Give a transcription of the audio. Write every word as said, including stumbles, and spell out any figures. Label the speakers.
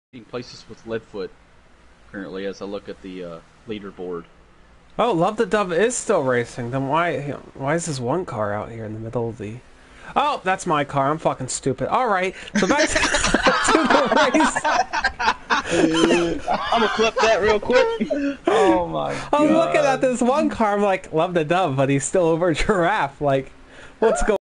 Speaker 1: places with Leadfoot currently as I look at the uh, leaderboard.
Speaker 2: Oh, Love the Dove is still racing. Then why why is this one car out here in the middle of the... Oh, that's my car. I'm fucking stupid. All right, so back to, to the
Speaker 3: race. I'm gonna clip that real quick.
Speaker 2: Oh my god. I'm looking at this one car. I'm like, Love the Dove, but he's still over Giraffe. Like, what's going